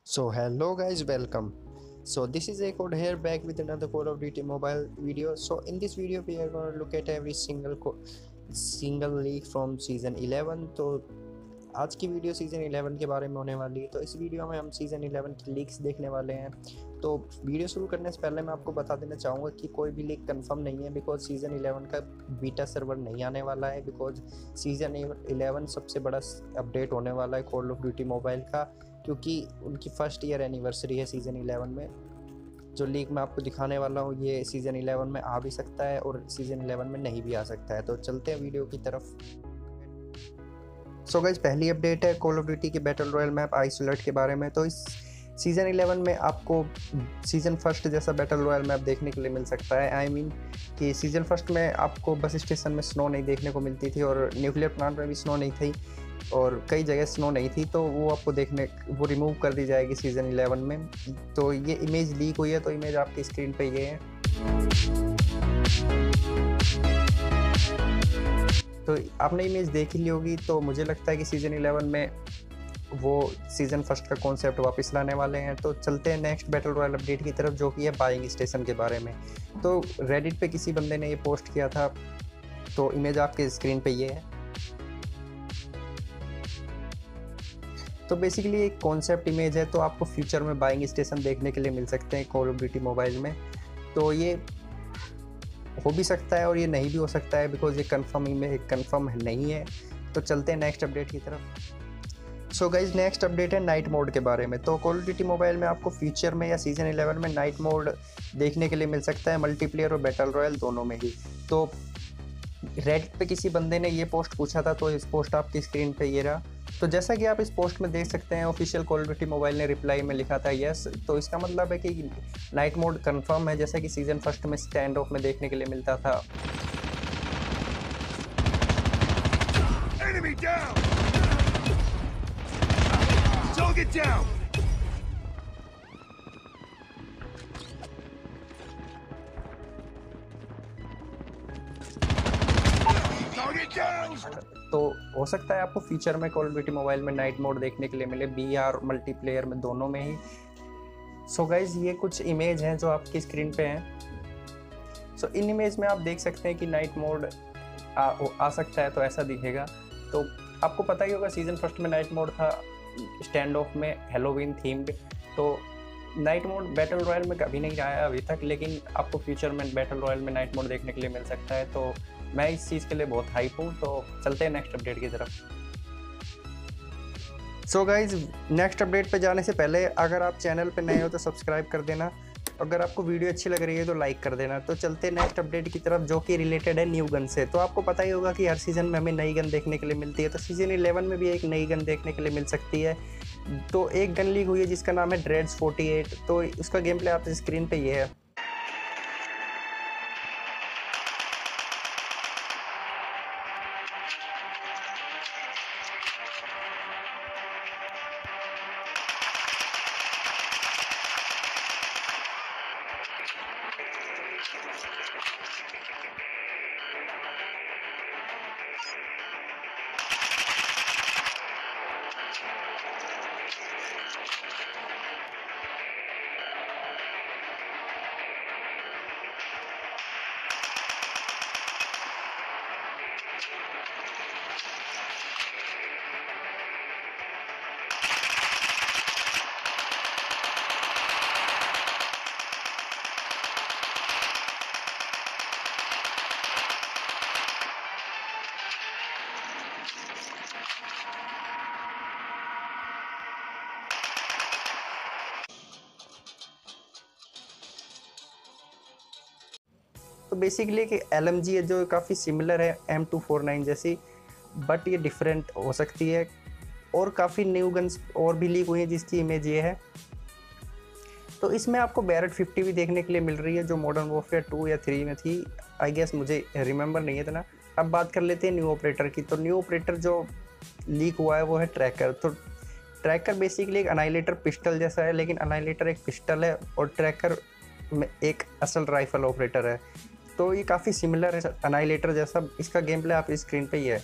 So hello guys, welcome. So this is Akod here back with another Call of Duty mobile video. So in this video we are going to look at every single leak from season 11. तो आज की video season 11 के बारे में होने वाली है। तो इस वीडियो में हम सीज़न 11 की लीक्स देखने वाले हैं। तो वीडियो शुरू करने से पहले मैं आपको बता देना चाहूँगा कि कोई भी लीक कंफर्म नहीं है, बिकॉज सीज़न 11 का बीटा सर्वर नहीं आने वाला है। बिकॉज सीज़न 11 सबसे बड़ा अपडेट होने वाला है कॉल ऑफ ड्यूटी मोबाइल का, क्योंकि उनकी फर्स्ट ईयर एनिवर्सरी है सीज़न 11 में। जो लीक मैं आपको दिखाने वाला हूँ ये सीज़न 11 में आ भी सकता है और सीज़न 11 में नहीं भी आ सकता है। तो चलते हैं वीडियो की तरफ। सो गाइस, पहली अपडेट है कॉल ऑफ ड्यूटी के बैटल रॉयल मैप आइसोलेट के बारे में। तो इस सीज़न 11 में आपको सीज़न फर्स्ट जैसा बैटल रॉयल मैप देखने के लिए मिल सकता है। आई मीन कि सीज़न फर्स्ट में आपको बस स्टेशन में स्नो नहीं देखने को मिलती थी और न्यूक्लियर प्लांट में भी स्नो नहीं थी और कई जगह स्नो नहीं थी, तो वो आपको वो रिमूव कर दी जाएगी सीज़न 11 में। तो ये इमेज लीक हुई है, तो इमेज आपकी स्क्रीन पे ये है। तो आपने इमेज देख ही ली होगी। तो मुझे लगता है कि सीज़न 11 में वो सीज़न फर्स्ट का कॉन्सेप्ट वापस लाने वाले हैं। तो चलते हैं नेक्स्ट बैटल रॉयल अपडेट की तरफ, जो कि है बाइंग स्टेशन के बारे में। तो रेडिट पे किसी बंदे ने ये पोस्ट किया था, तो इमेज आपके स्क्रीन पे ये है। तो बेसिकली एक कॉन्सेप्ट इमेज है, तो आपको फ्यूचर में बाइंग स्टेशन देखने के लिए मिल सकते हैं कॉल ऑफ ड्यूटी मोबाइल में। तो ये हो भी सकता है और ये नहीं भी हो सकता है, बिकॉज ये कंफर्म नहीं है। तो चलते हैं नेक्स्ट अपडेट की तरफ। सो गाइज, नेक्स्ट अपडेट है नाइट मोड के बारे में। तो कॉल ऑफ ड्यूटी मोबाइल में आपको फ्यूचर में या सीज़न 11 में नाइट मोड देखने के लिए मिल सकता है, मल्टीप्लेयर और बैटल रॉयल दोनों में ही। तो रेडिट पे किसी बंदे ने ये पोस्ट पूछा था, तो इस पोस्ट आपकी स्क्रीन पे ये रहा। तो जैसा कि आप इस पोस्ट में देख सकते हैं, official call of duty mobile ने रिप्लाई में लिखा था यस। तो इसका मतलब है कि नाइट मोड कंफर्म है, जैसा कि सीजन फर्स्ट में स्टैंड ऑफ में देखने के लिए मिलता था। Enemy down! Target down! Target down! तो हो सकता है आपको फ्यूचर में कॉल ऑफ ड्यूटी मोबाइल में नाइट मोड देखने के लिए मिले, बीआर मल्टीप्लेयर में दोनों में ही। सो गाइज, ये कुछ इमेज हैं जो आपकी स्क्रीन पे हैं। सो इन इमेज में आप देख सकते हैं कि नाइट मोड आ सकता है, तो ऐसा दिखेगा। तो आपको पता ही होगा सीजन फर्स्ट में नाइट मोड था स्टैंड ऑफ में, हेलोवीन थीम्ड। तो नाइट मोड बैटल रॉयल में कभी नहीं आया अभी तक, लेकिन आपको फ्यूचर में बैटल रॉयल में नाइट मोड देखने के लिए मिल सकता है। तो मैं इस चीज़ के लिए बहुत हाइप हूँ। तो चलते हैं नेक्स्ट अपडेट की तरफ। सो गाइज, नेक्स्ट अपडेट पे जाने से पहले अगर आप चैनल पे नए हो तो सब्सक्राइब कर देना। अगर आपको वीडियो अच्छी लग रही है तो लाइक कर देना। तो चलते हैं नेक्स्ट अपडेट की तरफ, जो कि रिलेटेड है न्यू गन से। तो आपको पता ही होगा कि हर सीज़न में हमें नई गन देखने के लिए मिलती है। तो सीज़न 11 में भी एक नई गन देखने के लिए मिल सकती है। तो एक गन लीक हुई है जिसका नाम है ड्रेड्स 48। तो उसका गेम प्ले आप स्क्रीन पे ये है। तो बेसिकली कि LMG है जो काफ़ी सिमिलर है M249 जैसी, बट ये डिफरेंट हो सकती है। और काफ़ी न्यू गन्स और भी लीक हुई हैं जिसकी इमेज ये है। तो इसमें आपको बैरेट 50 भी देखने के लिए मिल रही है, जो मॉडर्न वॉरफेयर 2 या 3 में थी। आई गेस, मुझे रिमेंबर नहीं है इतना। अब बात कर लेते हैं न्यू ऑपरेटर की। तो न्यू ऑपरेटर जो लीक हुआ है वो है ट्रैकर। तो ट्रैकर बेसिकली एक अनाइलेटर पिस्टल जैसा है, लेकिन अनाइलेटर एक पिस्टल है और ट्रैकर में एक असल राइफल ऑपरेटर है। तो ये काफ़ी सिमिलर है अनाइलेटर जैसा। इसका गेम प्ले आप स्क्रीन पे ही है।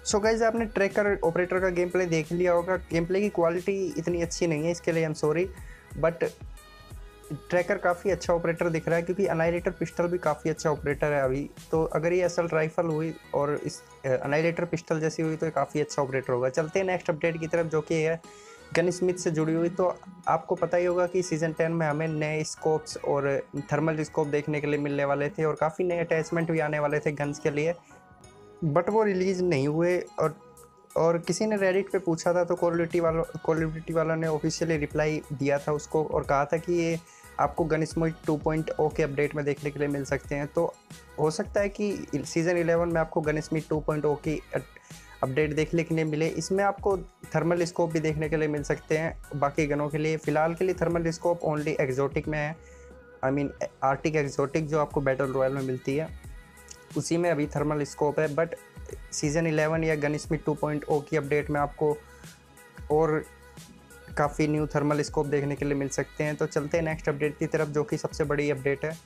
सो गाइज आपने ट्रैकर ऑपरेटर का गेम प्ले देख लिया होगा। गेम प्ले की क्वालिटी इतनी अच्छी नहीं है, इसके लिए I am sorry, but tracker काफ़ी अच्छा ऑपरेटर दिख रहा है क्योंकि अनाइलेटर पिस्टल भी काफ़ी अच्छा ऑपरेटर है अभी। तो अगर ये असल्ट राइफल हुई और इस अनाइलेटर पिस्टल जैसी हुई तो ये काफ़ी अच्छा ऑपरेटर होगा। चलते हैं नेक्स्ट अपडेट की तरफ, जो कि है गन स्मिथ से जुड़ी हुई। तो आपको पता ही होगा कि सीज़न 10 में हमें नए स्कोप्स और थर्मल स्कोप देखने के लिए मिलने वाले थे और काफ़ी नए अटैचमेंट भी आने वाले थे गन्स के लिए, बट वो रिलीज़ नहीं हुए। और किसी ने रेडिट पे पूछा था तो कॉल ऑफ ड्यूटी वाला ने ऑफिशियली रिप्लाई दिया था उसको और कहा था कि ये आपको गन स्मिथ 2.0 के अपडेट में देखने के लिए मिल सकते हैं। तो हो सकता है कि सीज़न 11 में आपको गन स्मिथ 2.0 की अपडेट देखने के लिए मिले। इसमें आपको थर्मल स्कोप भी देखने के लिए मिल सकते हैं बाकी गनों के लिए। फ़िलहाल के लिए थर्मल स्कोप ओनली एक्जोटिक में है, आई मीन आर्टिक एक्जोटिक जो आपको बैटल रॉयल में मिलती है, उसी में अभी थर्मल स्कोप है। बट सीज़न 11 या गन स्मिथ 2.0 की अपडेट में आपको और काफ़ी न्यू थर्मल स्कोप देखने के लिए मिल सकते हैं। तो चलते हैं नेक्स्ट अपडेट की तरफ, जो कि सबसे बड़ी अपडेट है।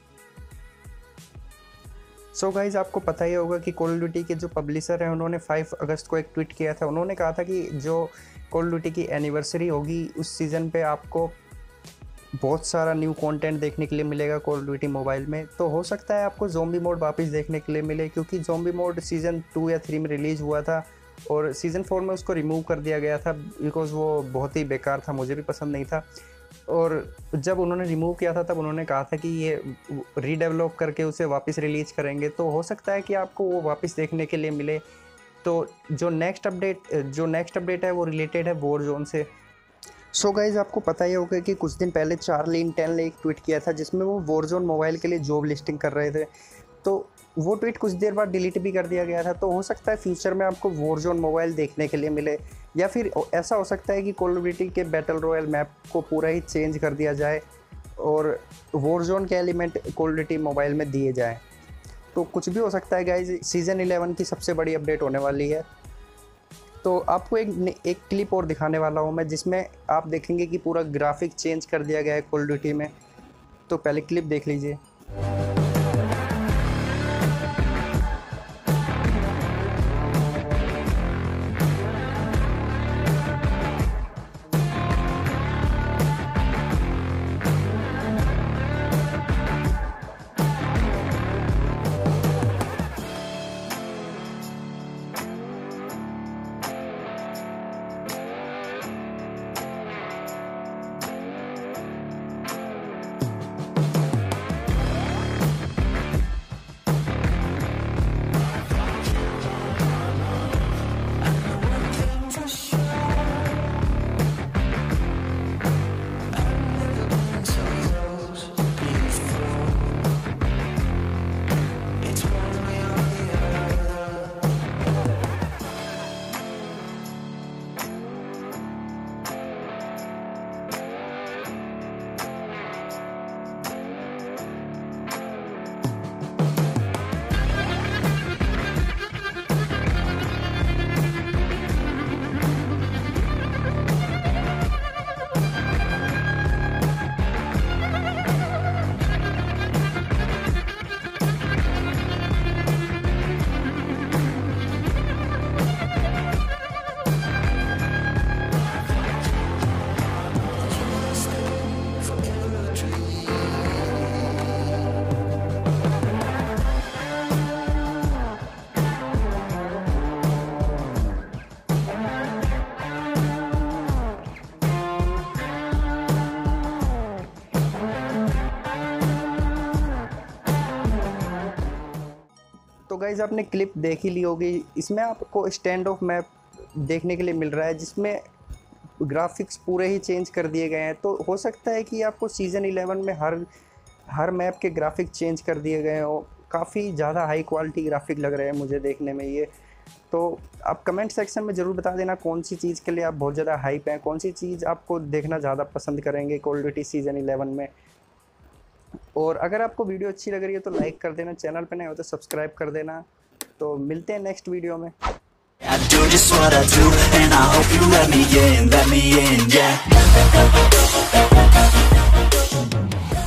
सो गाइज आपको पता ही होगा कि कॉल ऑफ ड्यूटी के जो पब्लिशर हैं उन्होंने 5 अगस्त को एक ट्वीट किया था। उन्होंने कहा था कि जो कॉल ऑफ ड्यूटी की एनिवर्सरी होगी उस सीज़न पे आपको बहुत सारा न्यू कंटेंट देखने के लिए मिलेगा कॉल ऑफ ड्यूटी मोबाइल में। तो हो सकता है आपको ज़ॉम्बी मोड वापस देखने के लिए मिले, क्योंकि ज़ॉम्बी मोड सीज़न 2 या 3 में रिलीज़ हुआ था और सीज़न 4 में उसको रिमूव कर दिया गया था बिकॉज़ वो बहुत ही बेकार था, मुझे भी पसंद नहीं था। और जब उन्होंने रिमूव किया था तब उन्होंने कहा था कि ये रीडेवलप करके उसे वापस रिलीज़ करेंगे। तो हो सकता है कि आपको वो वापस देखने के लिए मिले। तो जो नेक्स्ट अपडेट है वो रिलेटेड है वॉरजोन से। सो गाइज आपको पता ही होगा कि कुछ दिन पहले चार्ली इंटेल ने एक ट्वीट किया था जिसमें वो वॉरजोन मोबाइल के लिए जॉब लिस्टिंग कर रहे थे। तो वो ट्वीट कुछ देर बाद डिलीट भी कर दिया गया था। तो हो सकता है फ्यूचर में आपको वॉरजोन मोबाइल देखने के लिए मिले, या फिर ऐसा हो सकता है कि कॉल ऑफ ड्यूटी के बैटल रॉयल मैप को पूरा ही चेंज कर दिया जाए और वॉरजोन के element call of duty mobile में दिए जाए। तो कुछ भी हो सकता है गाइज। सीज़न 11 की सबसे बड़ी अपडेट होने वाली है। तो आपको एक क्लिप और दिखाने वाला हूँ मैं, जिसमें आप देखेंगे कि पूरा ग्राफिक चेंज कर दिया गया है कॉल ऑफ ड्यूटी में। तो पहले क्लिप देख लीजिए। तो गाइज आपने क्लिप देख ही ली होगी। इसमें आपको स्टैंड ऑफ मैप देखने के लिए मिल रहा है जिसमें ग्राफिक्स पूरे ही चेंज कर दिए गए हैं। तो हो सकता है कि आपको सीज़न 11 में हर मैप के ग्राफिक चेंज कर दिए गए हो। काफ़ी ज़्यादा हाई क्वालिटी ग्राफिक लग रहे हैं मुझे देखने में ये। तो आप कमेंट सेक्शन में ज़रूर बता देना कौन सी चीज़ के लिए आप बहुत ज़्यादा हाइप हैं, कौन सी चीज़ आपको देखना ज़्यादा पसंद करेंगे कॉल ऑफ ड्यूटी सीज़न 11 में। और अगर आपको वीडियो अच्छी लग रही है तो लाइक कर देना, चैनल पे नए हो तो सब्सक्राइब कर देना। तो मिलते हैं नेक्स्ट वीडियो में। I do just what I do, and I hope you let me in, yeah.